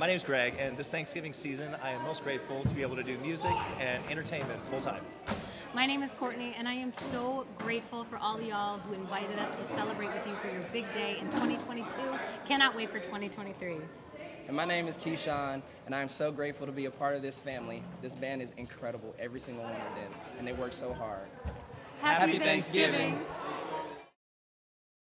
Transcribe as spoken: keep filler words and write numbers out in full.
My name is Greg, and this Thanksgiving season, I am most grateful to be able to do music and entertainment full-time. My name is Courtney, and I am so grateful for all y'all who invited us to celebrate with you for your big day in twenty twenty-two. Cannot wait for twenty twenty-three. And my name is Keyshawn, and I am so grateful to be a part of this family. This band is incredible, every single one of them, and they work so hard. Happy, Happy Thanksgiving. Thanksgiving.